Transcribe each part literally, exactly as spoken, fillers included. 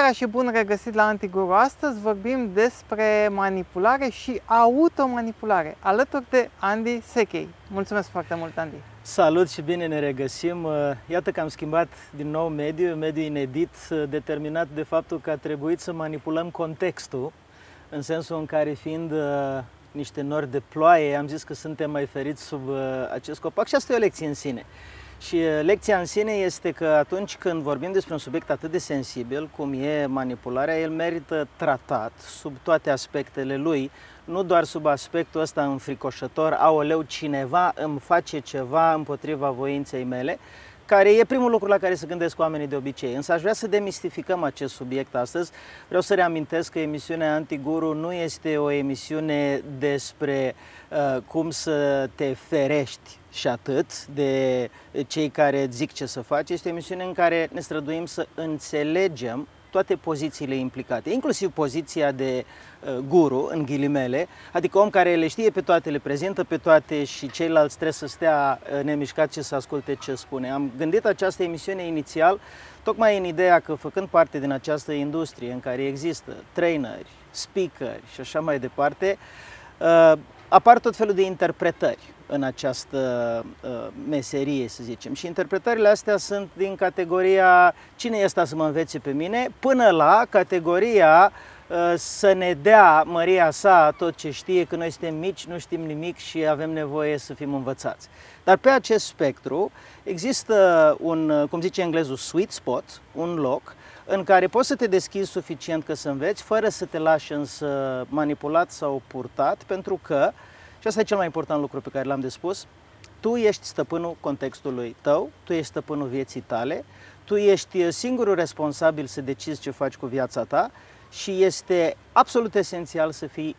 seara și bun regăsit la Antiguru. Astăzi vorbim despre manipulare și automanipulare, alături de Andy Sechei. Mulțumesc foarte mult, Andy! Salut și bine ne regăsim! Iată că am schimbat din nou mediu, mediu inedit, determinat de faptul că a trebuit să manipulăm contextul, în sensul în care, fiind niște nori de ploaie, am zis că suntem mai feriți sub acest copac și asta e o lecție în sine. Și lecția în sine este că atunci când vorbim despre un subiect atât de sensibil cum e manipularea, el merită tratat sub toate aspectele lui, nu doar sub aspectul ăsta înfricoșător, aoleu, cineva îmi face ceva împotriva voinței mele, care e primul lucru la care se gândesc oamenii de obicei. Însă aș vrea să demistificăm acest subiect astăzi. Vreau să reamintesc că emisiunea Antiguru nu este o emisiune despre uh, cum să te ferești și atât de cei care zic ce să faci. Este o emisiune în care ne străduim să înțelegem toate pozițiile implicate, inclusiv poziția de uh, guru, în ghilimele, adică om care le știe pe toate, le prezintă pe toate și ceilalți trebuie să stea uh, nemișcați și să asculte ce spune. Am gândit această emisiune inițial tocmai în ideea că, făcând parte din această industrie în care există traineri, speakeri și așa mai departe, uh, apar tot felul de interpretări în această uh, meserie, să zicem. Și interpretările astea sunt din categoria cine e ăsta să mă învețe pe mine, până la categoria uh, să ne dea măria sa tot ce știe, că noi suntem mici, nu știm nimic și avem nevoie să fim învățați. Dar pe acest spectru există un, cum zice englezul, sweet spot, un loc în care poți să te deschizi suficient că să înveți, fără să te lași însă manipulat sau purtat, pentru că, și asta e cel mai important lucru pe care l-am de spus, tu ești stăpânul contextului tău, tu ești stăpânul vieții tale, tu ești singurul responsabil să decizi ce faci cu viața ta și este absolut esențial să fii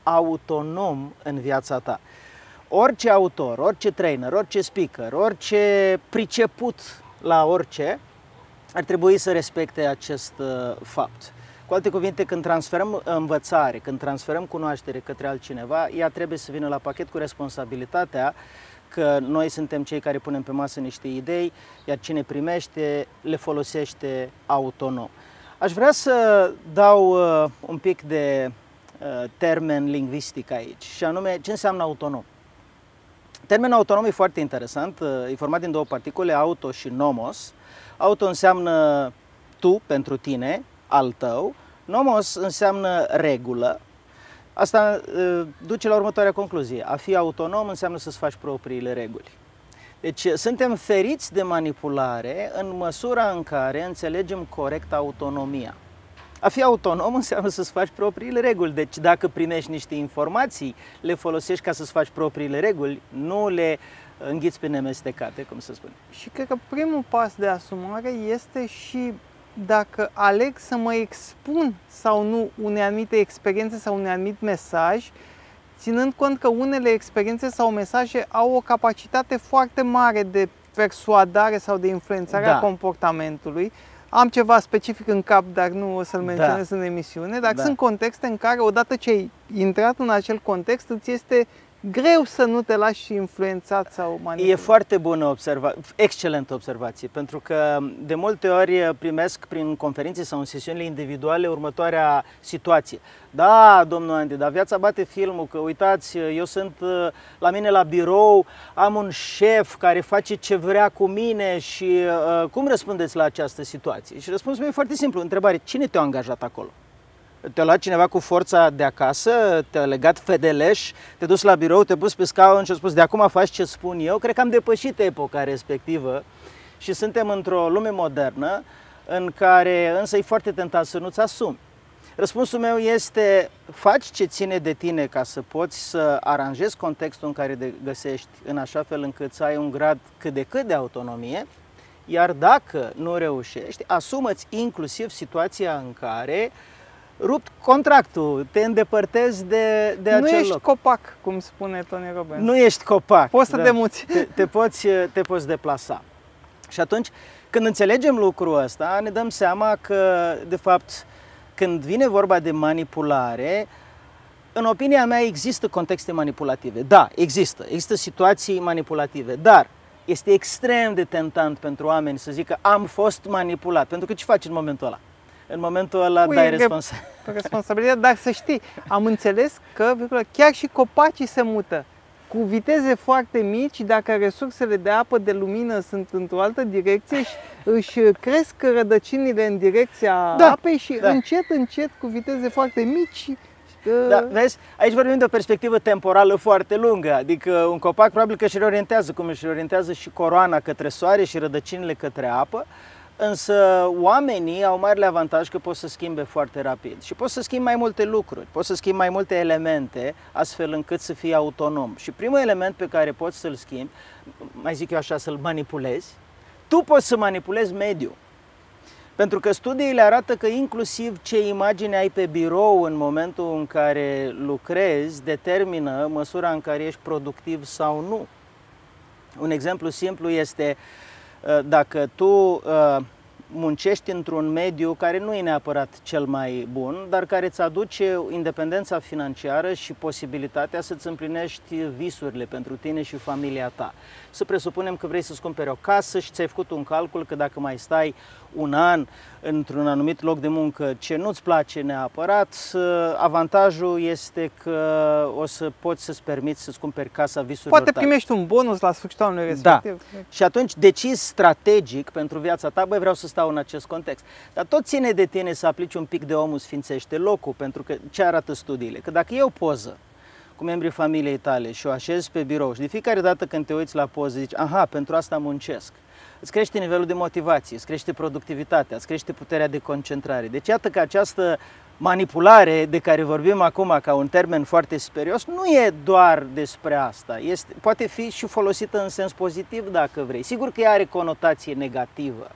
autonom în viața ta. Orice autor, orice trainer, orice speaker, orice priceput la orice, ar trebui să respecte acest uh, fapt. Cu alte cuvinte, când transferăm învățare, când transferăm cunoaștere către altcineva, ea trebuie să vină la pachet cu responsabilitatea că noi suntem cei care punem pe masă niște idei, iar cine primește le folosește autonom. Aș vrea să dau uh, un pic de uh, termen lingvistic aici, și anume ce înseamnă autonom. Termenul autonom e foarte interesant, uh, e format din două particule, auto și nomos. Auto înseamnă tu, pentru tine, al tău. Nomos înseamnă regulă. Asta uh, duce la următoarea concluzie. A fi autonom înseamnă să-ți faci propriile reguli. Deci suntem feriți de manipulare în măsura în care înțelegem corect autonomia. A fi autonom înseamnă să-ți faci propriile reguli. Deci dacă primești niște informații, le folosești ca să-ți faci propriile reguli, nu le înghiți pe nemestecate, cum se spune. Și cred că primul pas de asumare este și dacă aleg să mă expun sau nu unei anumite experiențe sau unui anumit mesaj, ținând cont că unele experiențe sau mesaje au o capacitate foarte mare de persuadare sau de influențare Da. a comportamentului. Am ceva specific în cap, dar nu o să-l menționez da. în emisiune, dar Da. sunt contexte în care, odată ce ai intrat în acel context, îți este greu să nu te lași influențat sau manipulat. E foarte bună observație, excelentă observație, pentru că de multe ori primesc prin conferințe sau în sesiunile individuale următoarea situație. Da, domnul Andy, dar viața bate filmul, că uitați, eu sunt la mine la birou, am un șef care face ce vrea cu mine și uh, cum răspundeți la această situație? Și răspunsul meu e foarte simplu, întrebare, cine te-a angajat acolo? Te-a luat cineva cu forța de acasă, te-a legat fedeleș, te-a dus la birou, te-a pus pe scaun și a spus de acum faci ce spun eu. Cred că am depășit epoca respectivă și suntem într-o lume modernă în care însă e foarte tentat să nu-ți asumi. Răspunsul meu este faci ce ține de tine ca să poți să aranjezi contextul în care te găsești în așa fel încât să ai un grad cât de cât de autonomie, iar dacă nu reușești, asumă-ți inclusiv situația în care rupt contractul, te îndepărtezi de, de nu acel ești loc. copac, cum spune Tony Robbins. Nu ești copac. Poți să da. te muți. Te, te, poți, te poți deplasa. Și atunci, când înțelegem lucrul ăsta, ne dăm seama că, de fapt, când vine vorba de manipulare, în opinia mea există contexte manipulative. Da, există. Există situații manipulative, dar este extrem de tentant pentru oameni să zică am fost manipulat. Pentru că ce faci în momentul ăla? în momentul ăla Ui, dai re- responsabilitate. responsabilitate, dar să știi, am înțeles că chiar și copacii se mută cu viteze foarte mici, dacă resursele de apă, de lumină sunt într-o altă direcție și își cresc rădăcinile în direcția Da, apei și da. încet, încet, cu viteze foarte mici. Da, vezi, aici vorbim de o perspectivă temporală foarte lungă, adică un copac probabil că își reorientează, cum își reorientează și coroana către soare și rădăcinile către apă, însă oamenii au marele avantaj că pot să schimbe foarte rapid și pot să schimbi mai multe lucruri, pot să schimbi mai multe elemente astfel încât să fie autonom. Și primul element pe care poți să-l schimbi, mai zic eu așa, să-l manipulezi, tu poți să manipulezi mediul. Pentru că studiile arată că inclusiv ce imagine ai pe birou în momentul în care lucrezi determină măsura în care ești productiv sau nu. Un exemplu simplu este dacă tu muncești într-un mediu care nu e neapărat cel mai bun, dar care îți aduce independența financiară și posibilitatea să-ți împlinești visurile pentru tine și familia ta. Să presupunem că vrei să-ți cumperi o casă și ți-ai făcut un calcul că dacă mai stai un an într-un anumit loc de muncă ce nu-ți place neapărat, avantajul este că o să poți să-ți permiți să-ți cumperi casa visurilor Poate tale. primești un bonus la sfârșitul anului respectiv. Da. Și atunci decizi strategic pentru viața ta, băi, vreau să stau în acest context. Dar tot ține de tine să aplici un pic de omul sfințește locul, pentru că ce arată studiile? Că dacă e o poză cu membrii familiei tale și o așezi pe birou și de fiecare dată când te uiți la poză zici, aha, pentru asta muncesc, îți crește nivelul de motivație, îți crește productivitatea, îți crește puterea de concentrare. Deci iată că această manipulare de care vorbim acum ca un termen foarte sperios nu e doar despre asta, este, poate fi și folosită în sens pozitiv dacă vrei. Sigur că ea are conotație negativă,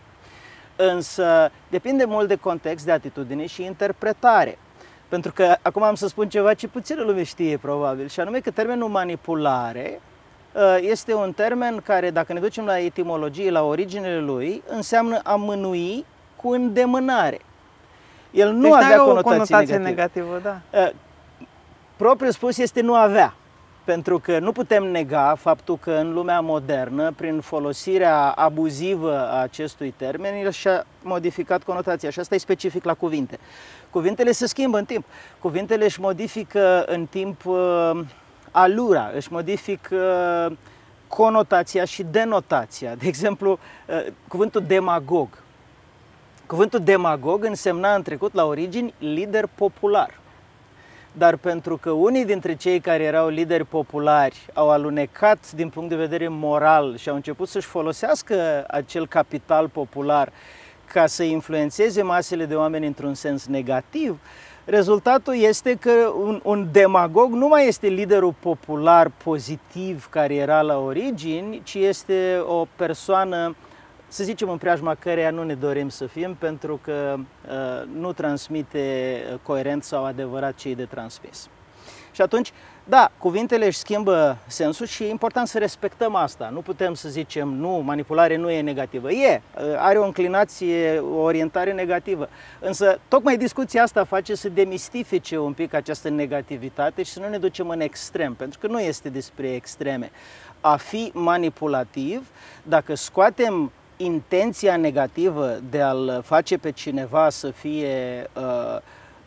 însă depinde mult de context, de atitudine și interpretare. Pentru că acum am să spun ceva ce puțină lume știe probabil, și anume că termenul manipulare este un termen care, dacă ne ducem la etimologie, la originele lui, înseamnă a mânui cu îndemânare. El nu deci avea o conotație, conotație negativă. negativă, da. Propriu spus este nu avea. Pentru că nu putem nega faptul că în lumea modernă, prin folosirea abuzivă a acestui termen, el și-a modificat conotația și asta e specific la cuvinte. Cuvintele se schimbă în timp. Cuvintele își modifică în timp uh, alura, își modifică uh, conotația și denotația. De exemplu, uh, cuvântul demagog. Cuvântul demagog însemna în trecut, la origini, lider popular. Dar pentru că unii dintre cei care erau lideri populari au alunecat din punct de vedere moral și au început să-și folosească acel capital popular ca să influențeze masele de oameni într-un sens negativ, rezultatul este că un, un demagog nu mai este liderul popular pozitiv care era la origini, ci este o persoană, să zicem, în preajma căreia nu ne dorim să fim, pentru că uh, nu transmite coerent sau adevărat ce e de transmis. Și atunci, da, cuvintele își schimbă sensul și e important să respectăm asta. Nu putem să zicem, nu, manipulare nu e negativă. E, are o înclinație, o orientare negativă. Însă, tocmai discuția asta face să demistifice un pic această negativitate și să nu ne ducem în extrem, pentru că nu este despre extreme. A fi manipulativ, dacă scoatem intenția negativă de a-l face pe cineva să fie uh,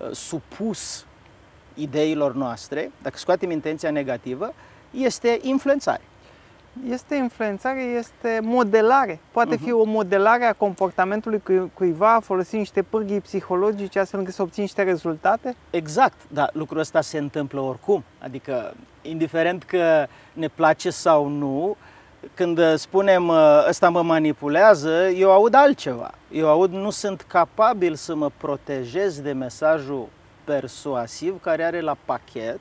supus ideilor noastre, dacă scoatem intenția negativă, este influențare. Este influențare, este modelare. Poate uh-huh. fi o modelare a comportamentului cuiva, folosind niște pârghii psihologice astfel încât să obții niște rezultate? Exact, dar lucrul ăsta se întâmplă oricum. Adică, indiferent că ne place sau nu, când spunem ăsta mă manipulează, eu aud altceva. Eu aud nu sunt capabil să mă protejez de mesajul persuasiv care are la pachet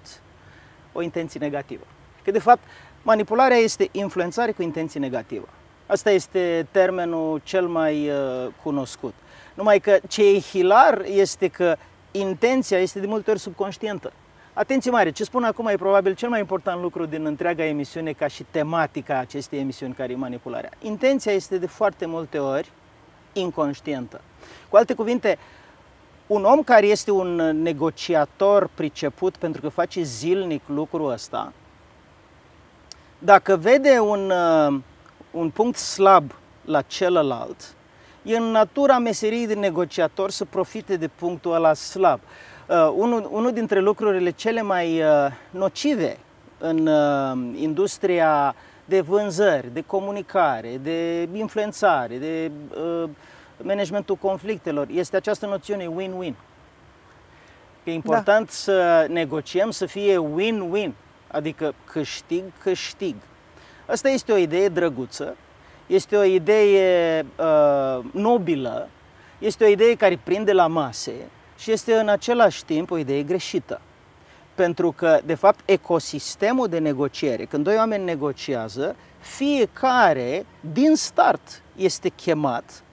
o intenție negativă. Că de fapt manipularea este influențare cu intenție negativă. Asta este termenul cel mai uh, cunoscut. Numai că ce e hilar este că intenția este de multe ori subconștientă. Atenție mare, ce spun acum e probabil cel mai important lucru din întreaga emisiune ca și tematica acestei emisiuni care e manipularea. Intenția este de foarte multe ori inconștientă. Cu alte cuvinte, un om care este un negociator priceput pentru că face zilnic lucrul ăsta, dacă vede un, un punct slab la celălalt, E în natura meseriei de negociator să profite de punctul ăla slab. Uh, unul, unul dintre lucrurile cele mai uh, nocive în uh, industria de vânzări, de comunicare, de influențare, de uh, managementul conflictelor este această noțiune win-win. E important da. să negociem să fie win-win, adică câștig-câștig. Asta este o idee drăguță, este o idee uh, nobilă, este o idee care prinde la mase și este în același timp o idee greșită. Pentru că, de fapt, ecosistemul de negociere, când doi oameni negociază, fiecare din start este chemat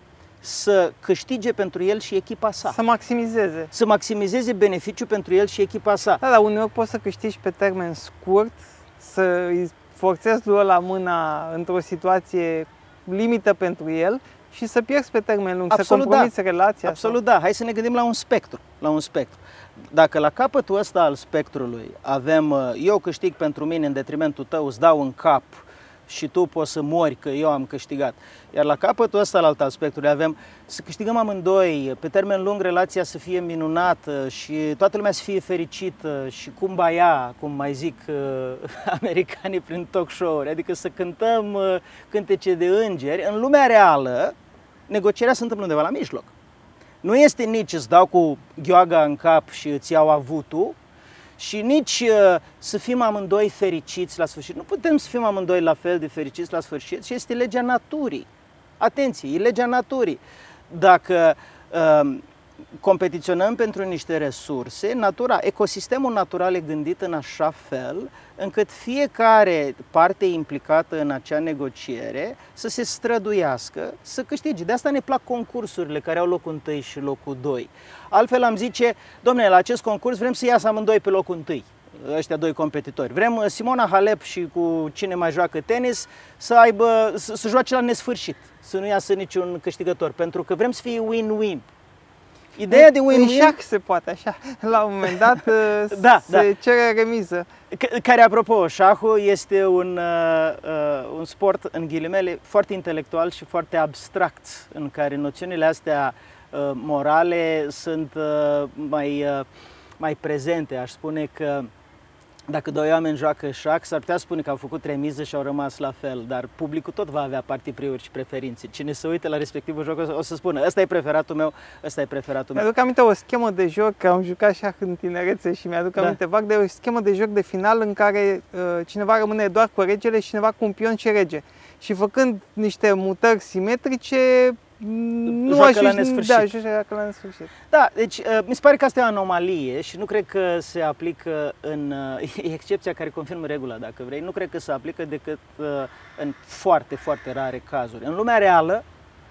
să câștige pentru el și echipa sa. Să maximizeze. Să maximizeze beneficiul pentru el și echipa sa. Da, dar uneori poți să câștigi pe termen scurt, să îi forțezi lui ăla mâna într-o situație limită pentru el și să pierzi pe termen lung, Absolut, să compromiți da. relația. Absolut, sau... da. Hai să ne gândim la un spectru. La un spectru. Dacă la capătul ăsta al spectrului avem eu câștig pentru mine în detrimentul tău, îți dau în cap și tu poți să mori că eu am câștigat. Iar la capătul ăsta al alt spectrului avem să câștigăm amândoi, pe termen lung relația să fie minunată și toată lumea să fie fericită și kumbaya, cum mai zic uh, americanii prin talk show-uri, adică să cântăm uh, cântece de îngeri. În lumea reală, negocierea se întâmplă undeva la mijloc. Nu este nici îți dau cu gheoaga în cap și îți iau avutul, și nici uh, să fim amândoi fericiți la sfârșit. Nu putem să fim amândoi la fel de fericiți la sfârșit și este legea naturii. Atenție, e legea naturii. Dacă uh, competiționăm pentru niște resurse, natura, ecosistemul natural e gândit în așa fel încât fiecare parte implicată în acea negociere să se străduiască să câștige. De asta ne plac concursurile care au locul întâi și locul doi. Altfel am zice, domnule, la acest concurs vrem să iasă amândoi pe locul întâi, ăștia doi competitori. Vrem Simona Halep și cu cine mai joacă tenis să aibă, să, să joace la nesfârșit, să nu iasă niciun câștigător, pentru că vrem să fie win-win. Ideea de win-win... În șac se poate așa, la un moment dat da, se da. cere remiză. Care, apropo, șahul este un, uh, un sport, în ghilimele, foarte intelectual și foarte abstract, în care noțiunile astea uh, morale sunt uh, mai, uh, mai prezente. Aș spune că dacă doi oameni joacă șah, s-ar putea spune că au făcut remiză și au rămas la fel, dar publicul tot va avea partipriuri și preferințe. Cine se uită la respectivul joc o să spună, ăsta e preferatul meu, ăsta e preferatul meu. Mi-aduc aminte o schemă de joc, că am jucat șah în tinerețe și mi-aduc da. aminte vag de o schemă de joc de final în care uh, cineva rămâne doar cu regele și cineva cu un pion și rege. Și făcând niște mutări simetrice, nu joacă la nesfârșit. Da, joacă la nesfârșit. Da, deci mi se pare că asta e o anomalie și nu cred că se aplică în, e excepția care confirmă regula, dacă vrei, nu cred că se aplică decât în foarte, foarte rare cazuri. În lumea reală,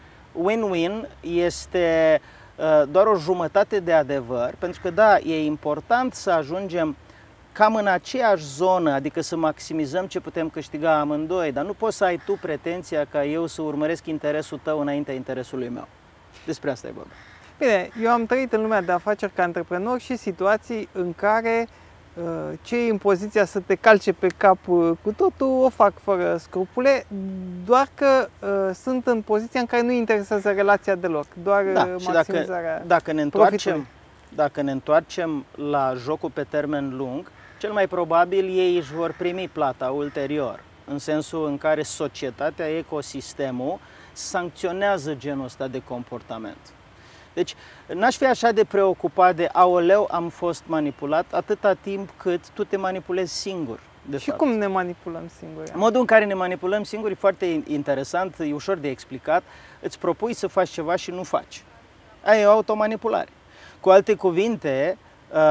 win-win este doar o jumătate de adevăr, pentru că da, e important să ajungem cam în aceeași zonă, adică să maximizăm ce putem câștiga amândoi, dar nu poți să ai tu pretenția ca eu să urmăresc interesul tău înaintea interesului meu. Despre asta e vorba. Bine, eu am trăit în lumea de afaceri ca antreprenor și situații în care uh, cei în poziția să te calce pe cap uh, cu totul o fac fără scrupule, doar că uh, sunt în poziția în care nu interesează relația deloc, doar da, uh, și maximizarea dacă, dacă, ne întoarcem, dacă ne întoarcem la jocul pe termen lung, cel mai probabil ei își vor primi plata ulterior, în sensul în care societatea, ecosistemul, sancționează genul ăsta de comportament. Deci, n-aș fi așa de preocupat de, aoleu, am fost manipulat, atâta timp cât tu te manipulezi singur. De și fapt. cum ne manipulăm singuri? Modul în care ne manipulăm singuri e foarte interesant, e ușor de explicat. Îți propui să faci ceva și nu faci. Aia e o automanipulare. Cu alte cuvinte,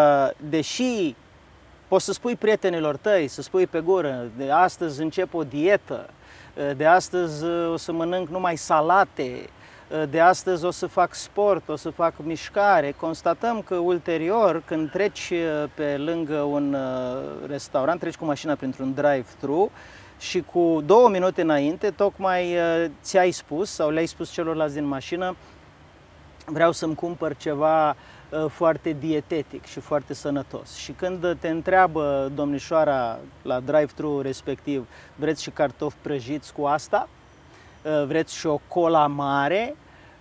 deși poți să spui prietenilor tăi, să spui pe gură, de astăzi încep o dietă, de astăzi o să mănânc numai salate, de astăzi o să fac sport, o să fac mișcare, constatăm că ulterior, când treci pe lângă un restaurant, treci cu mașina printr-un drive-thru și cu două minute înainte, tocmai ți-ai spus sau le-ai spus celorlalți din mașină, vreau să-mi cumpăr ceva foarte dietetic și foarte sănătos. Și când te întreabă domnișoara la drive-thru respectiv, vreți și cartofi prăjiți cu asta? Vreți și o cola mare?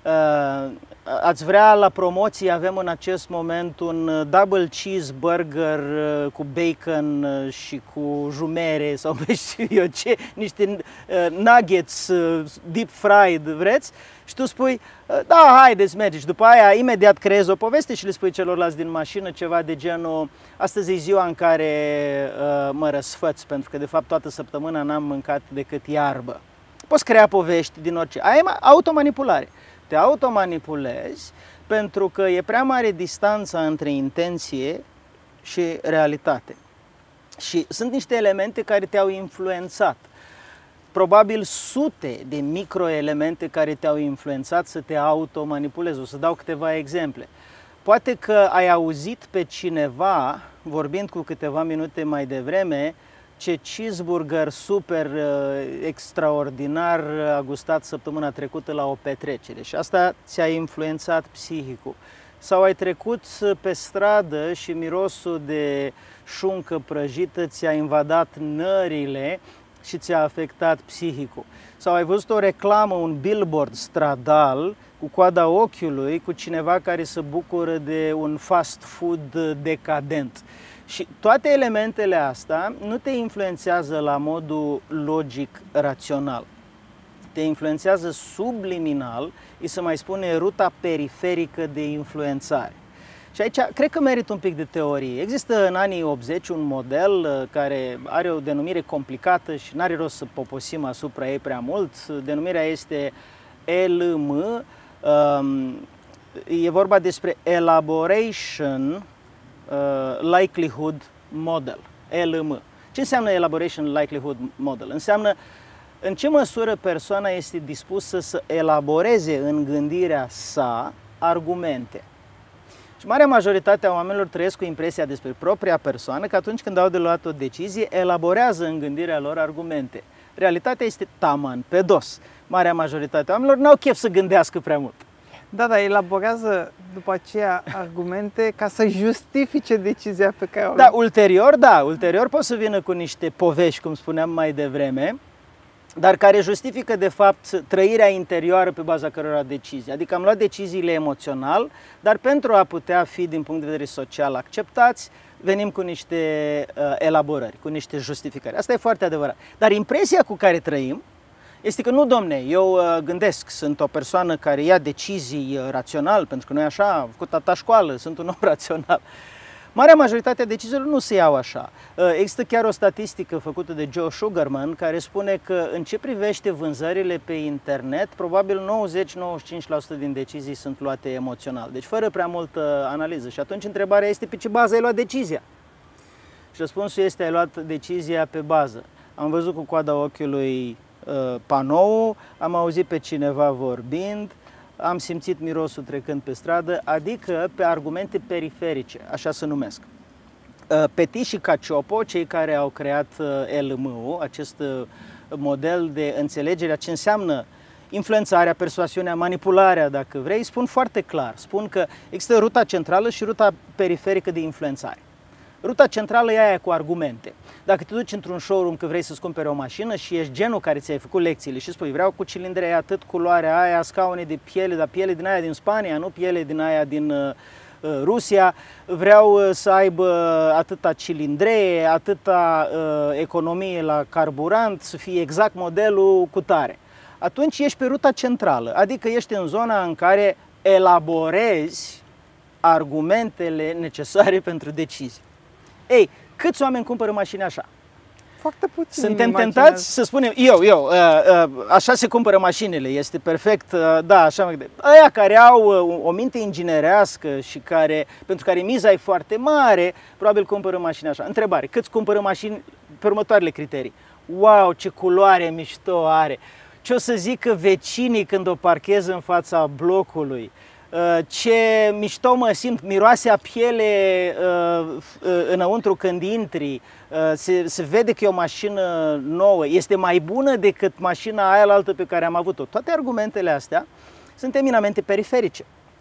Ați vrea la promoție, avem în acest moment un double cheeseburger cu bacon și cu jumere sau mai știu eu ce, niște nuggets deep fried, vreți? Și tu spui, da, haideți, mergi. Și după aia imediat creezi o poveste și le spui celorlalți din mașină ceva de genul, astăzi e ziua în care uh, mă răsfăț, pentru că de fapt toată săptămâna n-am mâncat decât iarbă. Poți crea povești din orice. Aia e automanipulare. Te automanipulezi pentru că e prea mare distanța între intenție și realitate. Și sunt niște elemente care te-au influențat. Probabil sute de microelemente care te-au influențat să te automanipulezi. O să dau câteva exemple. Poate că ai auzit pe cineva, vorbind cu câteva minute mai devreme, ce cheeseburger super uh, extraordinar a gustat săptămâna trecută la o petrecere și asta ți-a influențat psihicul. Sau ai trecut pe stradă și mirosul de șuncă prăjită ți-a invadat nările și ți-a afectat psihicul. Sau ai văzut o reclamă, un billboard stradal cu coada ochiului cu cineva care se bucură de un fast food decadent. Și toate elementele astea nu te influențează la modul logic rațional. Te influențează subliminal, îi se mai spune ruta periferică de influențare. Și aici cred că merită un pic de teorie. Există în anii optzeci un model care are o denumire complicată și n-are rost să poposim asupra ei prea mult. Denumirea este E L M. E vorba despre Elaboration Likelihood Model, E L M. Ce înseamnă Elaboration Likelihood Model? Înseamnă în ce măsură persoana este dispusă să elaboreze în gândirea sa argumente. Și marea majoritate a oamenilor trăiesc cu impresia despre propria persoană că atunci când au de luat o decizie, elaborează în gândirea lor argumente. Realitatea este taman pe dos. Marea majoritate a oamenilor n-au chef să gândească prea mult. Da, dar elaborează după aceea argumente ca să justifice decizia pe care o Da, ulterior, da, ulterior pot să vină cu niște povești, cum spuneam mai devreme, dar care justifică de fapt trăirea interioară pe baza cărora decizii. Adică am luat deciziile emoțional, dar pentru a putea fi din punct de vedere social acceptați, venim cu niște uh, elaborări, cu niște justificări. Asta e foarte adevărat. Dar impresia cu care trăim este că nu, domne, eu uh, gândesc, sunt o persoană care ia decizii uh, rațional, pentru că noi așa, am făcut tata școală, sunt un om rațional. Marea majoritate a deciziilor nu se iau așa. Uh, există chiar o statistică făcută de Joe Sugarman care spune că în ce privește vânzările pe internet, probabil nouăzeci la nouăzeci și cinci la sută din decizii sunt luate emoțional, deci fără prea multă analiză. Și atunci întrebarea este pe ce bază ai luat decizia? Și răspunsul este ai luat decizia pe bază. Am văzut cu coada ochiului panou, am auzit pe cineva vorbind, am simțit mirosul trecând pe stradă, adică pe argumente periferice, așa se numesc. Petit și Cacioppo, cei care au creat E L M-ul, acest model de înțelegere a ce înseamnă influențarea, persoasiunea, manipularea, dacă vrei, spun foarte clar, spun că există ruta centrală și ruta periferică de influențare. Ruta centrală e aia cu argumente. Dacă te duci într-un showroom că vrei să-ți cumperi o mașină și ești genul care ți-ai făcut lecțiile și spui vreau cu cilindre atât, culoarea aia, scaune de piele, dar piele din aia din Spania, nu piele din aia din uh, Rusia, vreau uh, să aibă atâta cilindre, atâta uh, economie la carburant, să fie exact modelul cu tare. Atunci ești pe ruta centrală, adică ești în zona în care elaborezi argumentele necesare pentru decizii. Ei, câți oameni cumpără mașini așa? Foarte puțin. Suntem tentați să spunem, eu, eu, uh, uh, așa se cumpără mașinile, este perfect, uh, da, așa mai departe. Aia care au uh, o minte inginerească și care, pentru care miza e foarte mare, probabil cumpără mașini așa. Întrebare, câți cumpără mașini pe următoarele criterii? Wow, ce culoare mișto are! Ce o să zică vecinii când o parchez în fața blocului? Ce mișto mă simt, miroase a piele uh, înăuntru când intri, uh, se, se vede că e o mașină nouă, este mai bună decât mașina aia altă pe care am avut-o. Toate argumentele astea sunt eminamente periferice.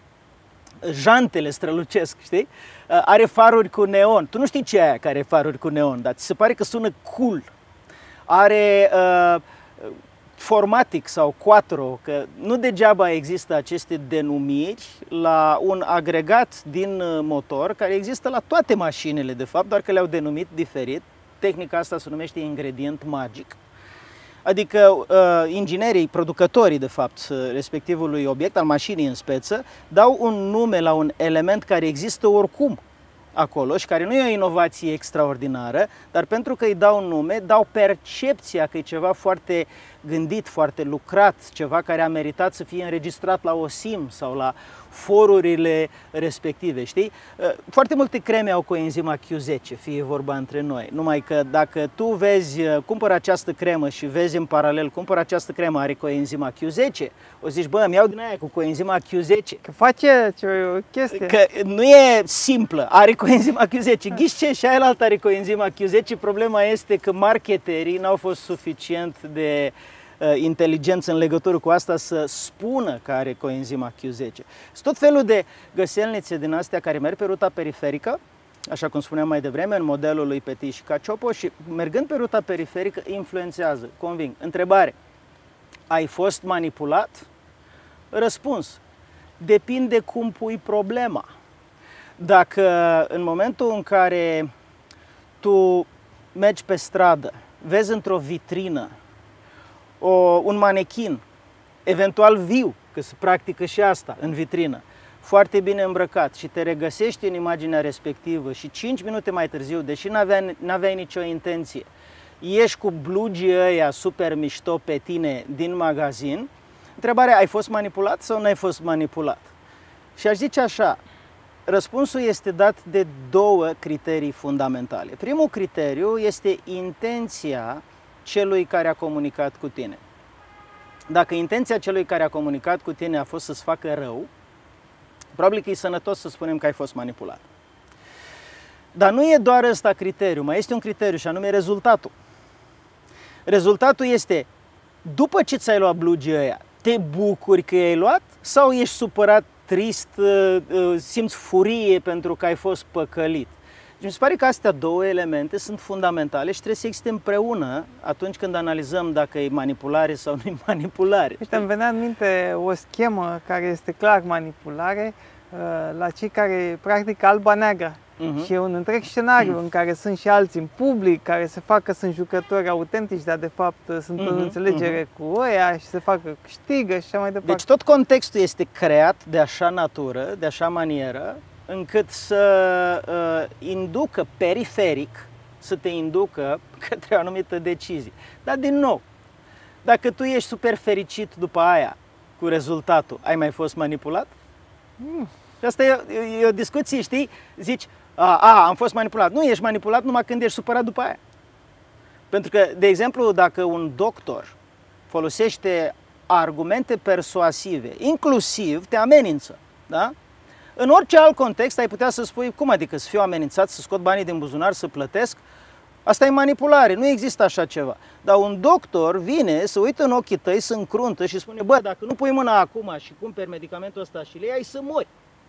Jantele strălucesc, știi? Uh, are faruri cu neon. Tu nu știi ce e aia care are faruri cu neon, dar ți se pare că sună cool. Are... Uh, Formatic sau Quattro, că nu degeaba există aceste denumiri la un agregat din motor care există la toate mașinile, de fapt, doar că le-au denumit diferit. Tehnica asta se numește ingredient magic. Adică uh, inginerii, producătorii, de fapt, respectivului obiect, al mașinii în speță, dau un nume la un element care există oricum acolo și care nu e o inovație extraordinară, dar pentru că îi dau un nume, dau percepția că e ceva foarte gândit, foarte lucrat, ceva care a meritat să fie înregistrat la O S I M sau la forurile respective, știi? Foarte multe creme au coenzima Q zece, fie vorba între noi, numai că dacă tu vezi, cumpăr această cremă și vezi în paralel, cumpăr această cremă, are coenzima Q zece, o zici, bă, îmi iau din aia cu coenzima Q zece. Că face ce o chestie. Că nu e simplă, are coenzima Q zece, ghici ce, și aia altă are coenzima Q zece, problema este că marketerii n-au fost suficient de inteligență în legătură cu asta să spună că are coenzima Q zece. Sunt tot felul de găselnițe din astea care merg pe ruta periferică, așa cum spuneam mai devreme, în modelul lui Petit și Cacioppo, și mergând pe ruta periferică influențează, conving. Întrebare: ai fost manipulat? Răspuns: depinde cum pui problema. Dacă în momentul în care tu mergi pe stradă, vezi într-o vitrină O, un manechin, eventual viu, că se practică și asta în vitrină, foarte bine îmbrăcat, și te regăsești în imaginea respectivă și cinci minute mai târziu, deși n-aveai, n-aveai nicio intenție, ieși cu blugii ăia super mișto pe tine din magazin, întrebarea: ai fost manipulat sau n-ai fost manipulat? Și aș zice așa, răspunsul este dat de două criterii fundamentale. Primul criteriu este intenția celui care a comunicat cu tine. Dacă intenția celui care a comunicat cu tine a fost să-ți facă rău, probabil că e sănătos să spunem că ai fost manipulat. Dar nu e doar ăsta criteriu, mai este un criteriu și anume rezultatul. Rezultatul este, după ce ți-ai luat blugii ăia, te bucuri că i-ai luat sau ești supărat, trist, simți furie pentru că ai fost păcălit? Mi se pare că astea două elemente sunt fundamentale și trebuie să existe împreună atunci când analizăm dacă e manipulare sau nu e manipulare. Uite, îmi venea în minte o schemă care este clar manipulare la cei care practică alba-neagră. Uh-huh. Și e un întreg scenariu uh-huh. în care sunt și alții în public care se fac că sunt jucători autentici, dar de fapt sunt uh-huh. în înțelegere uh-huh. cu ăia și se fac că câștigă și așa mai departe. Deci tot contextul este creat de așa natură, de așa manieră, încât să uh, inducă periferic, să te inducă către o anumită decizie. Dar din nou, dacă tu ești super fericit după aia cu rezultatul, ai mai fost manipulat? Mm. Și asta e, e o discuție, știi? Zici, a, a, am fost manipulat. Nu, ești manipulat numai când ești supărat după aia. Pentru că, de exemplu, dacă un doctor folosește argumente persuasive, inclusiv te amenință, da? În orice alt context ai putea să spui, cum adică să fiu amenințat, să scot banii din buzunar, să plătesc? Asta e manipulare, nu există așa ceva. Dar un doctor vine, să uită în ochii tăi, să încruntă și spune, bă, dacă nu pui mâna acum și cumperi medicamentul ăsta și le iei, să mori.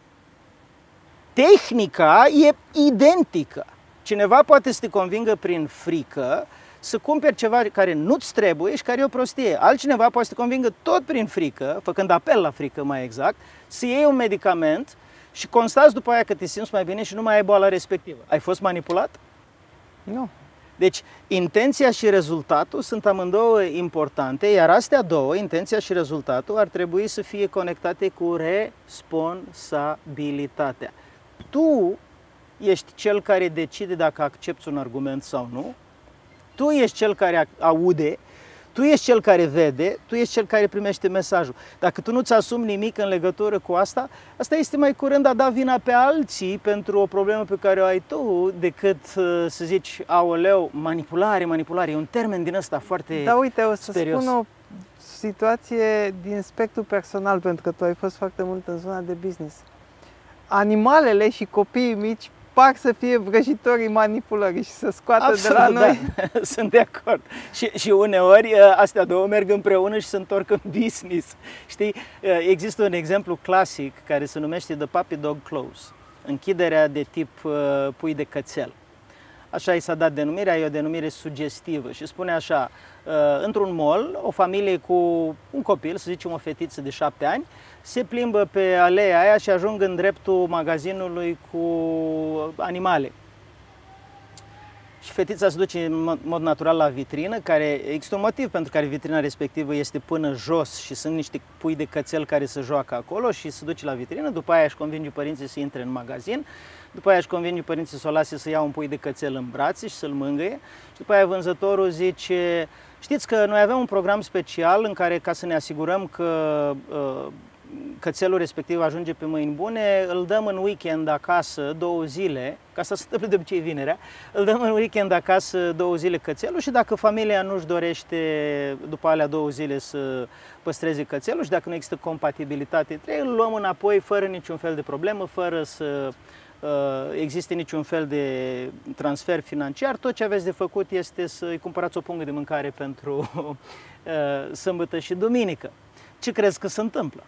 Tehnica e identică. Cineva poate să te convingă prin frică să cumperi ceva care nu-ți trebuie și care e o prostie. Altcineva poate să te convingă tot prin frică, făcând apel la frică mai exact, să iei un medicament și constați după aia că te simți mai bine și nu mai ai boala respectivă. Ai fost manipulat? Nu. Deci, intenția și rezultatul sunt amândouă importante, iar astea două, intenția și rezultatul, ar trebui să fie conectate cu responsabilitatea. Tu ești cel care decide dacă accepți un argument sau nu, tu ești cel care aude, tu ești cel care vede, tu ești cel care primește mesajul. Dacă tu nu-ți asumi nimic în legătură cu asta, asta este mai curând a da vina pe alții pentru o problemă pe care o ai tu, decât să zici, aoleu, manipulare, manipulare. E un termen din ăsta foarte Da, uite, o să sperios. spun o situație din spectru personal, pentru că tu ai fost foarte mult în zona de business. Animalele și copiii mici par să fie vrăjitorii manipulării și să scoată Absolut, de la noi. Da. Sunt de acord. Și, și uneori astea două merg împreună și se întorc în business. Știi, există un exemplu clasic care se numește The Puppy Dog Close, închiderea de tip uh, pui de cățel. așa i s-a dat denumirea, e o denumire sugestivă și spune așa, într-un mall, o familie cu un copil, să zicem o fetiță de șapte ani, se plimbă pe aleea aia și ajung în dreptul magazinului cu animale. Și fetița se duce în mod natural la vitrină, care există un motiv pentru care vitrina respectivă este până jos și sunt niște pui de cățel care se joacă acolo și se duce la vitrină, după aia își convinge părinții să intre în magazin, după aia își convinge părinții să o lase să ia un pui de cățel în brațe și să-l mângâie și după aia vânzătorul zice, știți că noi avem un program special în care, ca să ne asigurăm că uh, cățelul respectiv ajunge pe mâini bune, îl dăm în weekend acasă două zile, ca asta se întâmplă de obicei vinerea, îl dăm în weekend acasă două zile cățelul și dacă familia nu-și dorește după alea două zile să păstreze cățelul și dacă nu există compatibilitate între ei, îl luăm înapoi fără niciun fel de problemă, fără să uh, existe niciun fel de transfer financiar. Tot ce aveți de făcut este să-i cumpărați o pungă de mâncare pentru uh, sâmbătă și duminică. Ce crezi că se întâmplă?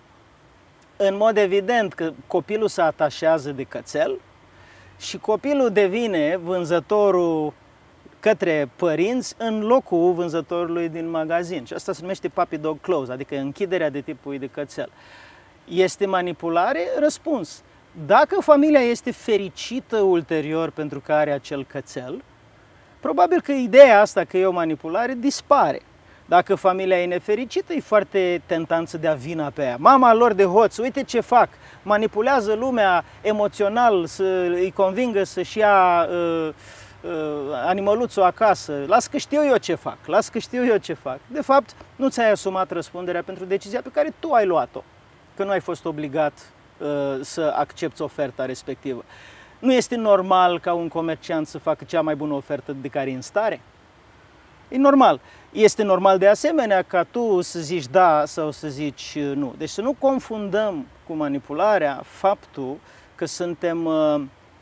În mod evident că copilul se atașează de cățel și copilul devine vânzătorul către părinți în locul vânzătorului din magazin. Și asta se numește puppy dog close, adică închiderea de tipul de cățel. Este manipulare? Răspuns. Dacă familia este fericită ulterior pentru că are acel cățel, probabil că ideea asta că e o manipulare dispare. Dacă familia e nefericită, e foarte tentant să dea vina pe ea. Mama lor de hoț, uite ce fac, manipulează lumea emoțional, să îi convingă să-și ia uh, uh, animăluțul acasă. Las că știu eu ce fac, las că știu eu ce fac. De fapt, nu ți-ai asumat răspunderea pentru decizia pe care tu ai luat-o, că nu ai fost obligat uh, să accepți oferta respectivă. Nu este normal ca un comerciant să facă cea mai bună ofertă de care e în stare? E normal. Este normal de asemenea ca tu să zici da sau să zici nu. Deci să nu confundăm cu manipularea faptul că suntem uh,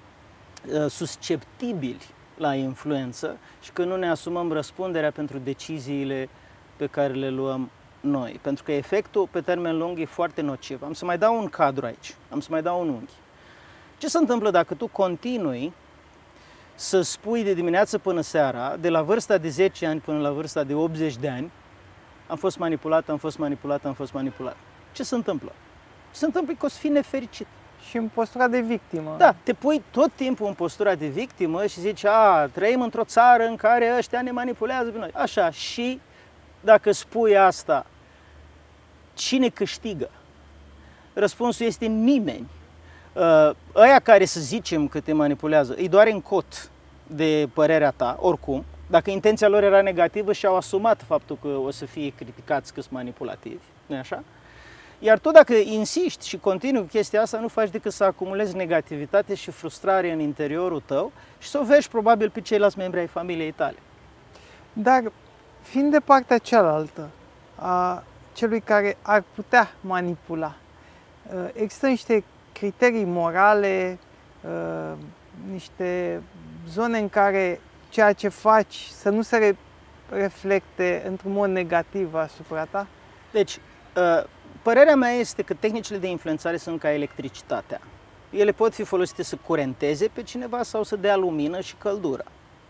susceptibili la influență și că nu ne asumăm răspunderea pentru deciziile pe care le luăm noi. Pentru că efectul pe termen lung e foarte nociv. Am să mai dau un cadru aici, am să mai dau un unghi. Ce se întâmplă dacă tu continui să spui de dimineață până seara, de la vârsta de zece ani până la vârsta de optzeci de ani, am fost manipulat, am fost manipulat, am fost manipulat. Ce se întâmplă? Ce se întâmplă că o să fii nefericit. Și în postura de victimă. Da, te pui tot timpul în postura de victimă și zici, a, trăim într-o țară în care ăștia ne manipulează pe noi. Așa, și dacă spui asta, cine câștigă? Răspunsul este nimeni. Ăia care să zicem că te manipulează, îi doare în cot de părerea ta, oricum, dacă intenția lor era negativă și au asumat faptul că o să fie criticați că sunt manipulativi, nu-i așa? Iar tu dacă insiști și continui chestia asta, nu faci decât să acumulezi negativitate și frustrare în interiorul tău și să o vezi probabil pe ceilalți membri ai familiei tale. Dar fiind de partea cealaltă a celui care ar putea manipula, există niște criterii morale, uh, niște zone în care ceea ce faci să nu se re reflecte într-un mod negativ asupra ta? Deci, uh, părerea mea este că tehnicile de influențare sunt ca electricitatea. Ele pot fi folosite să curenteze pe cineva sau să dea lumină și căldură.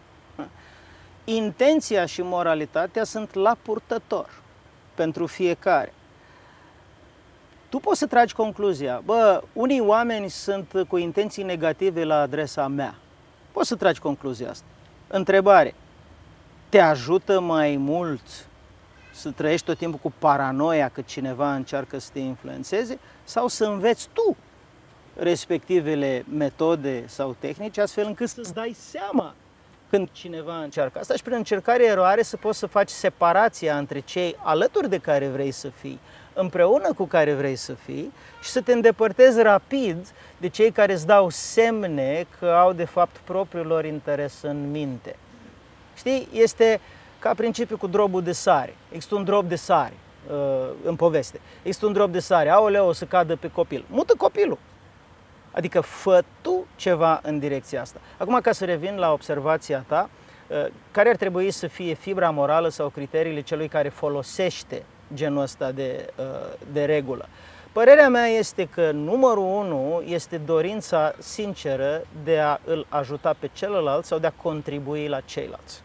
Intenția și moralitatea sunt la purtător pentru fiecare. Tu poți să tragi concluzia, bă, unii oameni sunt cu intenții negative la adresa mea. Poți să tragi concluzia asta. Întrebare, te ajută mai mult să trăiești tot timpul cu paranoia că cineva încearcă să te influențeze sau să înveți tu respectivele metode sau tehnici astfel încât să-ți dai seama când cineva încearcă asta și prin încercare-eroare să poți să faci separația între cei alături de care vrei să fii, împreună cu care vrei să fii și să te îndepărtezi rapid de cei care îți dau semne că au de fapt propriul lor interes în minte. Știi, este ca principiu cu drobul de sare. Există un drob de sare uh, în poveste. Există un drob de sare, aoleu, o să cadă pe copil. Mută copilul. Adică fă tu ceva în direcția asta. Acum, ca să revin la observația ta, uh, care ar trebui să fie fibra morală sau criteriile celui care folosește genul ăsta de, uh, de regulă? Părerea mea este că numărul unu este dorința sinceră de a îl ajuta pe celălalt sau de a contribui la ceilalți.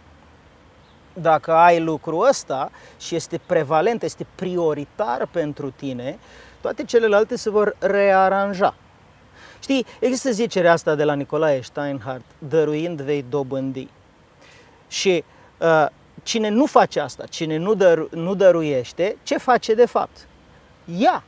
Dacă ai lucrul ăsta și este prevalent, este prioritar pentru tine, toate celelalte se vor rearanja. Știi, există zicerea asta de la Nicolae Steinhardt, dăruind vei dobândi. Și uh, cine nu face asta, cine nu, dăru- nu dăruiește, ce face de fapt? Ia.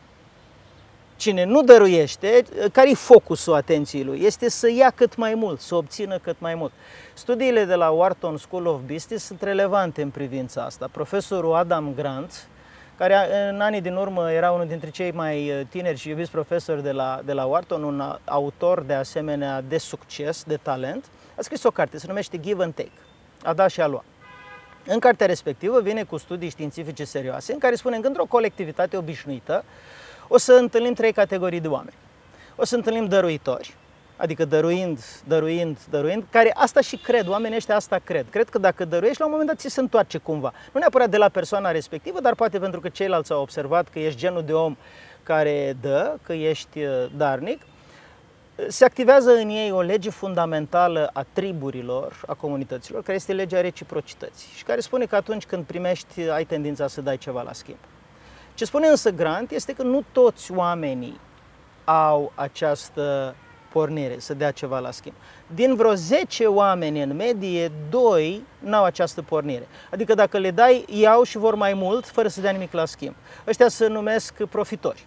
Cine nu dăruiește, care-i focusul atenției lui? Este să ia cât mai mult, să obțină cât mai mult. Studiile de la Wharton School of Business sunt relevante în privința asta. Profesorul Adam Grant, care în anii din urmă era unul dintre cei mai tineri și iubiți profesori de la, de la Wharton, un autor de asemenea de succes, de talent, a scris o carte, se numește Give and Take, a da și a lua. În cartea respectivă vine cu studii științifice serioase, în care spune că într-o colectivitate obișnuită o să întâlnim trei categorii de oameni. O să întâlnim dăruitori, adică dăruind, dăruind, dăruind, care asta și cred, oamenii ăștia asta cred. Cred că dacă dăruiești, la un moment dat ți se întoarce cumva. Nu neapărat de la persoana respectivă, dar poate pentru că ceilalți au observat că ești genul de om care dă, că ești darnic. Se activează în ei o lege fundamentală a triburilor, a comunităților, care este legea reciprocității și care spune că atunci când primești, ai tendința să dai ceva la schimb. Ce spune însă Grant este că nu toți oamenii au această pornire să dea ceva la schimb. Din vreo zece oameni în medie, doi n-au această pornire. Adică dacă le dai, iau și vor mai mult fără să dea nimic la schimb. Ăștia se numesc profitori.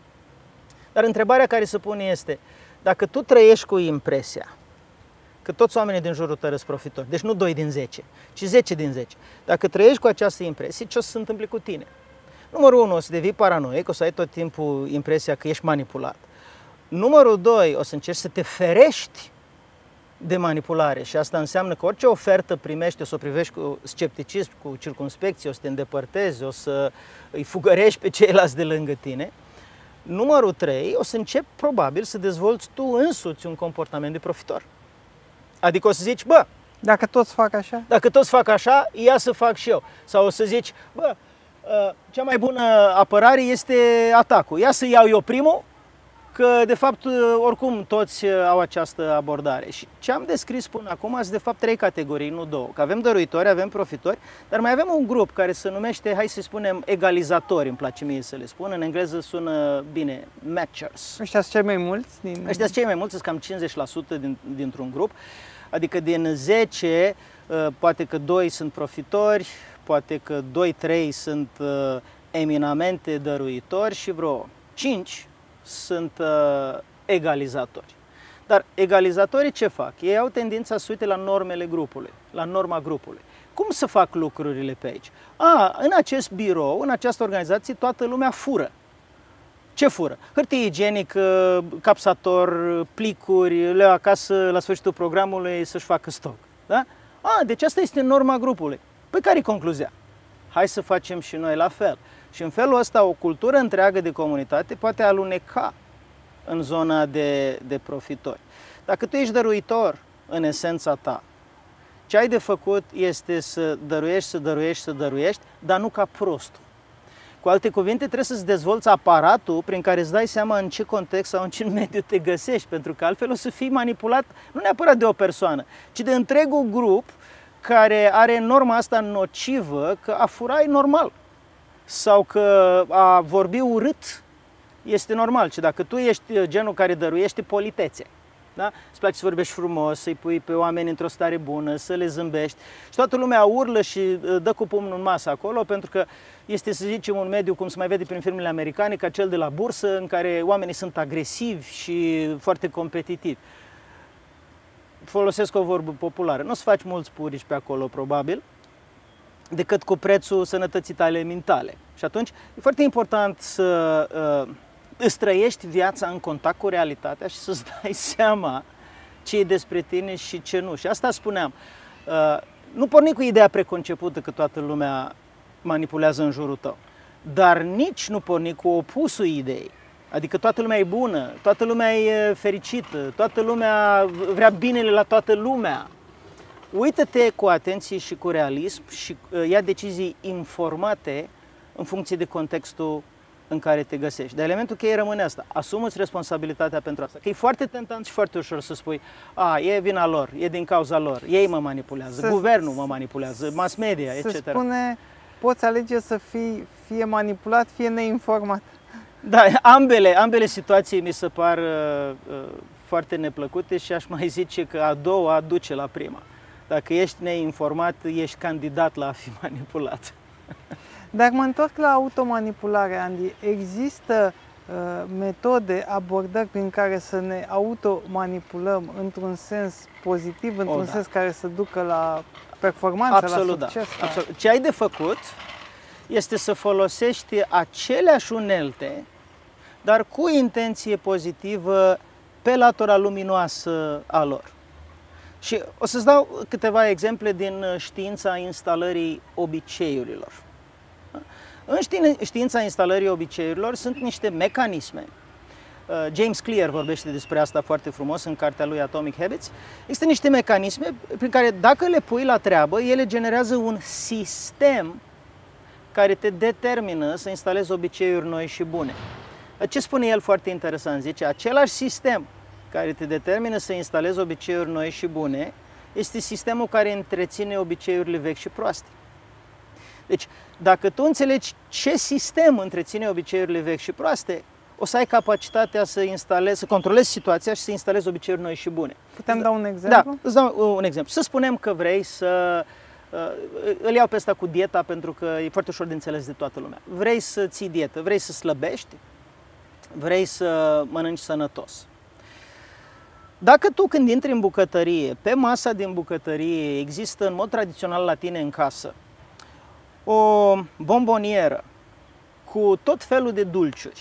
Dar întrebarea care se pune este, dacă tu trăiești cu impresia că toți oamenii din jurul tău sunt profitori, deci nu doi din zece, ci zece din zece, dacă trăiești cu această impresie, ce o să se întâmple cu tine? Numărul unu, o să devii paranoic, o să ai tot timpul impresia că ești manipulat. Numărul doi, o să încerci să te ferești de manipulare și asta înseamnă că orice ofertă primești, o să o privești cu scepticism, cu circumspecție, o să te îndepărtezi, o să îi fugărești pe ceilalți de lângă tine. Numărul trei, o să începi probabil să dezvolți tu însuți un comportament de profitor. Adică o să zici, bă, dacă toți fac așa? Dacă toți fac așa, ia să fac și eu. Sau o să zici, bă, cea mai bună apărare este atacul. Ia să iau eu primul, că de fapt oricum toți au această abordare. Și ce am descris până acum sunt de fapt trei categorii, nu două. Că avem dăruitori, avem profitori, dar mai avem un grup care se numește, hai să spunem, egalizatori, îmi place mie să le spun. În engleză sună bine, matchers. Ăștia sunt cei mai mulți? Din... Ăștia sunt cei mai mulți, sunt cam cincizeci la sută din, dintr-un grup. Adică din zece, poate că doi sunt profitori, poate că doi trei sunt uh, eminamente dăruitori și vreo cinci sunt uh, egalizatori. Dar egalizatorii ce fac? Ei au tendința să uite la normele grupului, la norma grupului. Cum să fac lucrurile pe aici? A, în acest birou, în această organizație, toată lumea fură. Ce fură? Hârtie igienică, capsator, plicuri, le acasă la sfârșitul programului să-și facă stoc. Da? A, deci asta este norma grupului. Păi care-i concluzia? Hai să facem și noi la fel. Și în felul ăsta o cultură întreagă de comunitate poate aluneca în zona de, de profitori. Dacă tu ești dăruitor în esența ta, ce ai de făcut este să dăruiești, să dăruiești, să dăruiești, dar nu ca prostul. Cu alte cuvinte, trebuie să-ți dezvolți aparatul prin care îți dai seama în ce context sau în ce mediu te găsești, pentru că altfel o să fii manipulat nu neapărat de o persoană, ci de întregul grup care are norma asta nocivă că a fura e normal sau că a vorbi urât este normal. Și dacă tu ești genul care dăruiește politețe, da? Îți place să vorbești frumos, să-i pui pe oameni într-o stare bună, să le zâmbești și toată lumea urlă și dă cu pumnul în masă acolo pentru că este, să zicem, un mediu, cum se mai vede prin filmele americane, ca cel de la bursă, în care oamenii sunt agresivi și foarte competitivi. Folosesc o vorbă populară. Nu o să faci mulți purici pe acolo, probabil, decât cu prețul sănătății tale mentale. Și atunci e foarte important să uh, îți trăiești viața în contact cu realitatea și să-ți dai seama ce e despre tine și ce nu. Și asta spuneam. Uh, nu porni cu ideea preconcepută că toată lumea manipulează în jurul tău, dar nici nu porni cu opusul ideii. Adică toată lumea e bună, toată lumea e fericită, toată lumea vrea binele la toată lumea. Uită-te cu atenție și cu realism și ia decizii informate în funcție de contextul în care te găsești. Dar elementul cheie rămâne asta. Asumă-ți responsabilitatea pentru asta. Că e foarte tentant și foarte ușor să spui a, e vina lor, e din cauza lor, ei mă manipulează, să, guvernul mă manipulează, mass media, et cetera. Se spune, poți alege să fii fie manipulat, fie neinformat. Da, ambele, ambele situații mi se par uh, uh, foarte neplăcute și aș mai zice că a doua duce la prima. Dacă ești neinformat, ești candidat la a fi manipulat. Dacă mă întorc la automanipulare, Andy, există uh, metode, abordări prin care să ne automanipulăm într-un sens pozitiv, într-un oh, da. sens care să ducă la performanță, Absolut, la succes? Da. Absolut. Ce ai de făcut este să folosești aceleași unelte, dar cu intenție pozitivă pe latura luminoasă a lor. Și o să-ți dau câteva exemple din știința instalării obiceiurilor. În știința instalării obiceiurilor sunt niște mecanisme. James Clear vorbește despre asta foarte frumos în cartea lui Atomic Habits. Există niște mecanisme prin care dacă le pui la treabă, ele generează un sistem care te determină să instalezi obiceiuri noi și bune. Ce spune el foarte interesant? Zice, același sistem care te determină să instalezi obiceiuri noi și bune este sistemul care întreține obiceiurile vechi și proaste. Deci, dacă tu înțelegi ce sistem întreține obiceiurile vechi și proaste, o să ai capacitatea să instalezi, să controlezi situația și să instalezi obiceiuri noi și bune. Putem da un exemplu? Da, îți dau un exemplu. Să spunem că vrei să... Îl iau pe ăsta cu dieta pentru că e foarte ușor de înțeles de toată lumea. Vrei să ții dietă, vrei să slăbești, vrei să mănânci sănătos. Dacă tu când intri în bucătărie, pe masa din bucătărie există în mod tradițional la tine în casă o bombonieră cu tot felul de dulciuri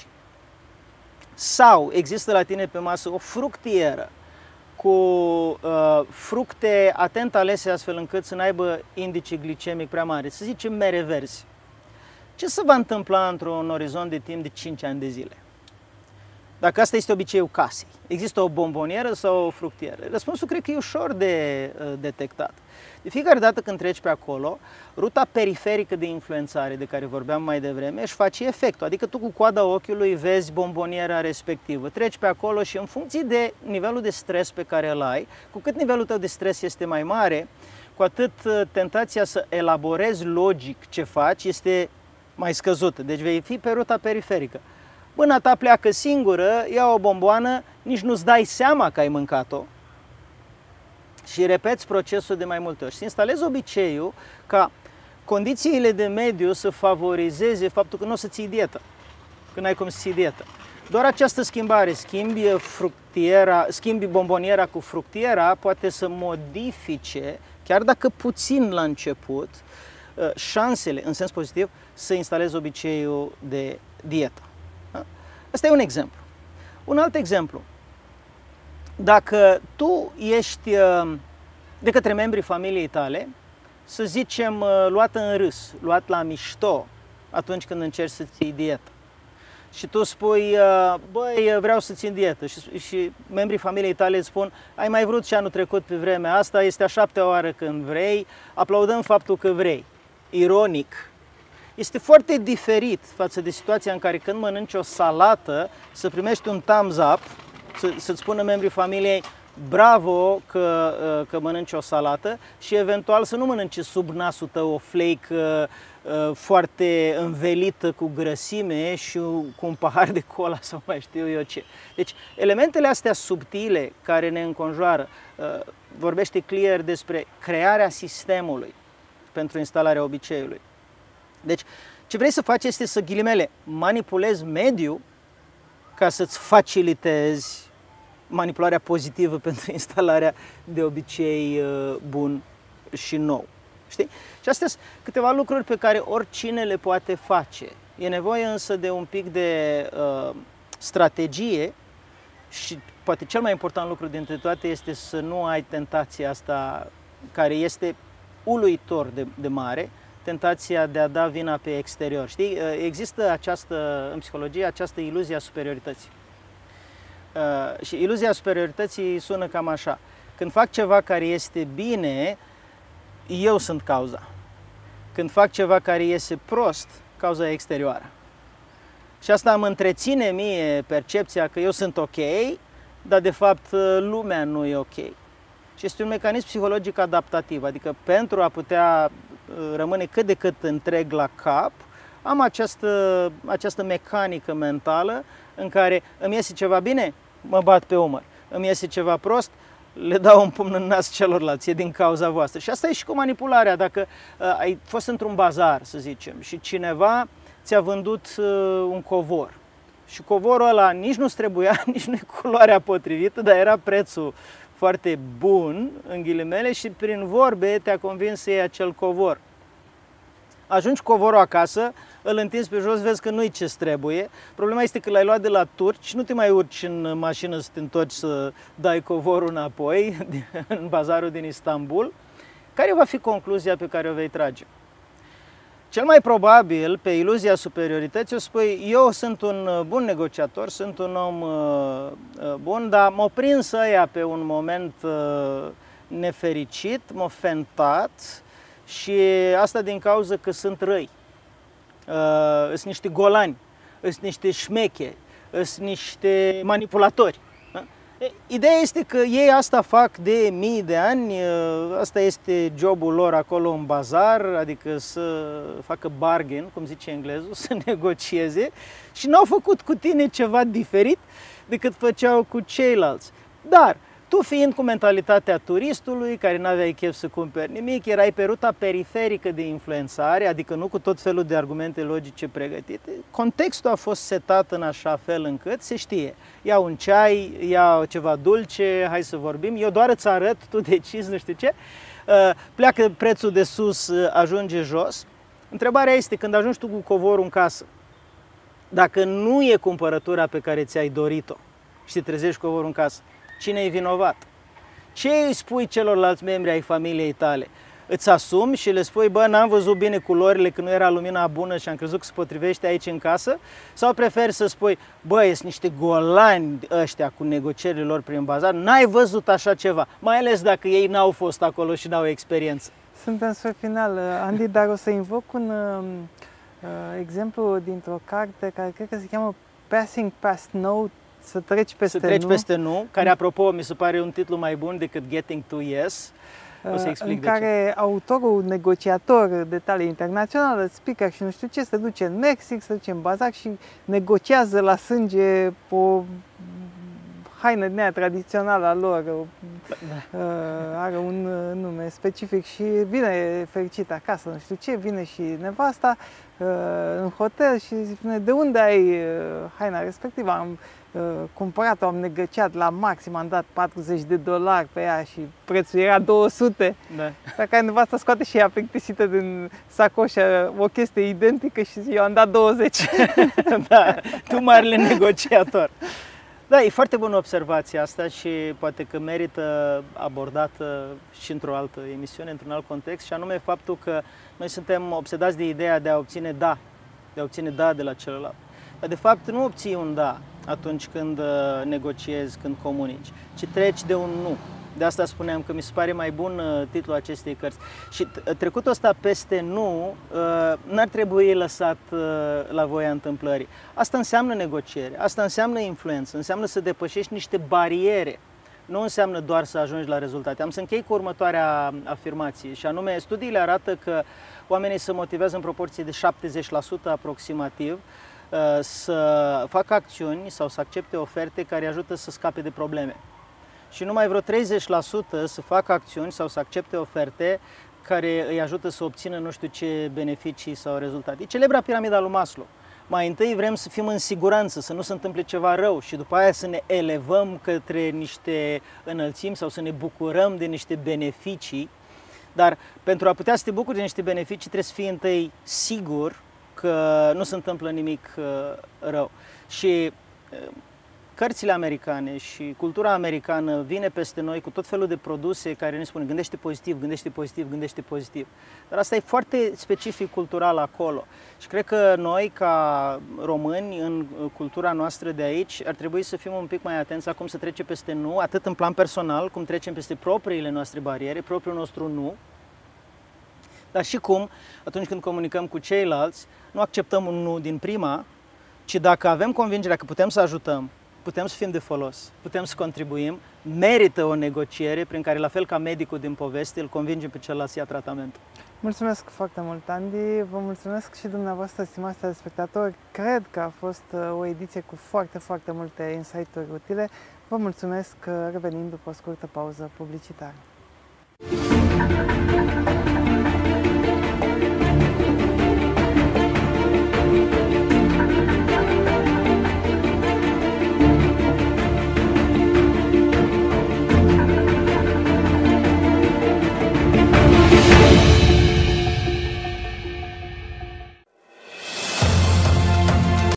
sau există la tine pe masă o fructieră cu uh, fructe atent alese astfel încât să n-aibă indice glicemic prea mare, să zicem mere verzi, ce se va întâmpla într-un orizont de timp de cinci ani de zile? Dacă asta este obiceiul casei, există o bombonieră sau o fructieră? Răspunsul cred că e ușor de uh, detectat. De fiecare dată când treci pe acolo, ruta periferică de influențare de care vorbeam mai devreme își face efectul. Adică tu cu coada ochiului vezi bomboniera respectivă, treci pe acolo și în funcție de nivelul de stres pe care îl ai, cu cât nivelul tău de stres este mai mare, cu atât tentația să elaborezi logic ce faci este mai scăzută. Deci vei fi pe ruta periferică. Mâna ta pleacă singură, ia o bomboană, nici nu-ți dai seama că ai mâncat-o și repeți procesul de mai multe ori. Și instalezi obiceiul ca condițiile de mediu să favorizeze faptul că nu o să ții dietă, că n-ai cum să ții dietă. Doar această schimbare, schimbi, fructiera, schimbi bomboniera cu fructiera, poate să modifice, chiar dacă puțin la început, șansele, în sens pozitiv, să instalezi obiceiul de dietă. Asta e un exemplu. Un alt exemplu. Dacă tu ești de către membrii familiei tale, să zicem, luat în râs, luat la mișto atunci când încerci să ții dietă și tu spui, băi, vreau să țin dietă și, și membrii familiei tale îți spun, ai mai vrut și anul trecut pe vremea asta, este a șaptea oară când vrei, aplaudăm faptul că vrei. Ironic, este foarte diferit față de situația în care când mănânci o salată să primești un thumbs up, să, să-ți spună membrii familiei bravo că, că mănânci o salată și eventual să nu mănânci sub nasul tău o flake foarte învelită cu grăsime și cu un pahar de cola sau mai știu eu ce. Deci elementele astea subtile care ne înconjoară, vorbește Clear despre crearea sistemului pentru instalarea obiceiului. Deci, ce vrei să faci este să, ghilimele, manipulezi mediul ca să-ți facilitezi manipularea pozitivă pentru instalarea de obicei bun și nou. Știi? Și astea sunt câteva lucruri pe care oricine le poate face. E nevoie însă de un pic de uh, strategie și poate cel mai important lucru dintre toate este să nu ai tentația asta care este uluitor de, de mare, tentația de a da vina pe exterior. Știi? Există această, în psihologie, această iluzie a superiorității. Uh, și iluzia superiorității sună cam așa. Când fac ceva care este bine, eu sunt cauza. Când fac ceva care iese prost, cauza e exterioară. Și asta îmi întreține mie percepția că eu sunt ok, dar de fapt lumea nu e ok. Și este un mecanism psihologic adaptativ, adică pentru a putea rămâne cât de cât întreg la cap, am această, această mecanică mentală în care îmi iese ceva bine, mă bat pe umăr, îmi iese ceva prost, le dau un pumn în nas celorlalți, e din cauza voastră. Și asta e și cu manipularea. Dacă uh, ai fost într-un bazar, să zicem, și cineva ți-a vândut uh, un covor și covorul ăla nici nu-ți trebuia, nici nu e culoarea potrivită, dar era prețul foarte bun, în ghilimele, și prin vorbe te-a convins să iei acel covor. Ajungi covorul acasă, îl întinzi pe jos, vezi că nu-i ce-ți trebuie. Problema este că l-ai luat de la turci, nu te mai urci în mașină să te întorci să dai covorul înapoi în bazarul din Istanbul. Care va fi concluzia pe care o vei trage? Cel mai probabil, pe iluzia superiorității, o spui, eu sunt un bun negociator, sunt un om uh, bun, dar m-a prins ăia pe un moment uh, nefericit, m-a fentat și asta din cauza că sunt răi. Uh, sunt niște golani, sunt niște șmeche, sunt niște manipulatori. Ideea este că ei asta fac de mii de ani, asta este jobul lor acolo în bazar, adică să facă bargain, cum zice englezul, să negocieze, și n-au făcut cu tine ceva diferit decât făceau cu ceilalți. Dar tu, fiind cu mentalitatea turistului, care n-aveai chef să cumperi nimic, erai pe ruta periferică de influențare, adică nu cu tot felul de argumente logice pregătite, contextul a fost setat în așa fel încât se știe. Ia un ceai, ia ceva dulce, hai să vorbim, eu doar îți arăt, tu decizi, nu știu ce, pleacă prețul de sus, ajunge jos. Întrebarea este, când ajungi tu cu covorul în casă, dacă nu e cumpărătura pe care ți-ai dorit-o și te trezești covorul în casă, cine e vinovat? Ce îi spui celorlalți membri ai familiei tale? Îți asumi și le spui, bă, n-am văzut bine culorile, că nu era lumina bună și am crezut că se potrivește aici în casă? Sau preferi să spui, bă, sunt niște golani ăștia cu negocierile lor prin bazar, n-ai văzut așa ceva, mai ales dacă ei n-au fost acolo și n-au experiență. Suntem spre final, Andy, dar o să invoc un uh, exemplu dintr-o carte care cred că se cheamă Passing Past No. Să treci peste Să treci nu. peste nu, care, apropo, mi se pare un titlu mai bun decât Getting to Yes. O să explic în de care ce. autorul, negociator de tale internațională, speaker și nu știu ce, se duce în Mexic, se duce în bazar și negociază la sânge o haină din aia tradițională a lor. Da. Are un nume specific și vine fericit acasă, nu știu ce, vine și nevasta în hotel și spune, de unde ai haina respectivă? Am cumpărat-o, am negociat la maxim, am dat patruzeci de dolari pe ea și prețul era două sute. Da. Pe care nevasta scoate și ea plictisită din sacoșă o chestie identică și eu am dat douăzeci. Da, tu marele negociator. Da, e foarte bună observația asta și poate că merită abordată și într-o altă emisiune, într-un alt context, și anume faptul că noi suntem obsedați de ideea de a obține da, de a obține da de la celălalt. Dar de fapt nu obții un da atunci când negociezi, când comunici, ci treci de un nu. De asta spuneam că mi se pare mai bun titlul acestei cărți. Și trecutul ăsta peste nu n-ar trebui lăsat la voia întâmplării. Asta înseamnă negociere, asta înseamnă influență, înseamnă să depășești niște bariere. Nu înseamnă doar să ajungi la rezultate. Am să închei cu următoarea afirmație, și anume, studiile arată că oamenii se motivează în proporție de șaptezeci la sută aproximativ să facă acțiuni sau să accepte oferte care ajută să scape de probleme. Și numai vreo treizeci la sută să facă acțiuni sau să accepte oferte care îi ajută să obțină nu știu ce beneficii sau rezultate. E celebra piramida lui Maslow. Mai întâi vrem să fim în siguranță, să nu se întâmple ceva rău și după aia să ne elevăm către niște înălțimi sau să ne bucurăm de niște beneficii. Dar pentru a putea să te bucuri de niște beneficii trebuie să fii întâi sigur că nu se întâmplă nimic rău. Și cărțile americane și cultura americană vine peste noi cu tot felul de produse care ne spun gândește pozitiv, gândește pozitiv, gândește pozitiv. Dar asta e foarte specific cultural acolo. Și cred că noi, ca români, în cultura noastră de aici, ar trebui să fim un pic mai atenți acum să trecem peste nu, atât în plan personal, cum trecem peste propriile noastre bariere, propriul nostru nu, dar și cum, atunci când comunicăm cu ceilalți, nu acceptăm un nu din prima, ci dacă avem convingerea că putem să ajutăm, putem să fim de folos, putem să contribuim, merită o negociere prin care, la fel ca medicul din poveste, îl convinge pe celălalt să ia tratamentul. Mulțumesc foarte mult, Andy. Vă mulțumesc și dumneavoastră, stimați telespectatori. Cred că a fost o ediție cu foarte, foarte multe insight-uri utile. Vă mulțumesc, revenind după o scurtă pauză publicitară.